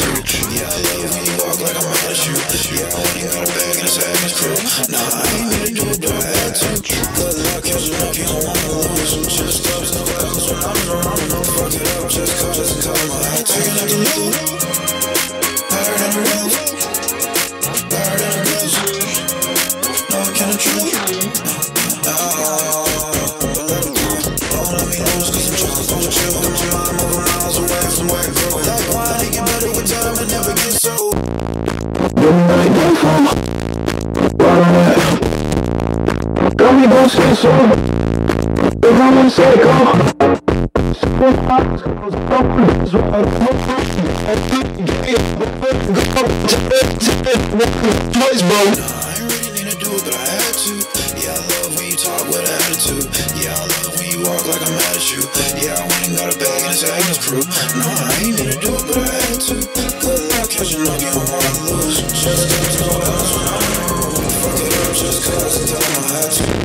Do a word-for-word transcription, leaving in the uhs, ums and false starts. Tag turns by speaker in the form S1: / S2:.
S1: to. Yeah, I love when you walk like I'm mad at you. Yeah, I went and got a bag and it's AGNES KRUEL. Nah, I ain't mean to do it, but I had to. Good luck catching up, you don't wanna lose. Just cause no cause when I'm around, no fuck it up. Just cause, just cause I had to. Like a new, better than the roof, better than the goose. No one can intrude.
S2: Tell me don't say so. If I want to say go. Twice, bro.
S1: Nah, I ain't really need to do it, but I had to. Yeah, I love when you talk with attitude. Yeah, I love when you walk like I'm mad at you. Yeah, I went and got a bag and it's AGNES KRUEL. No, I ain't need to do it, but I had to. Good luck catching up, you don't wanna lose. Just cause no else when I'm wrong. Fuck it up, just cause I tell them I had to.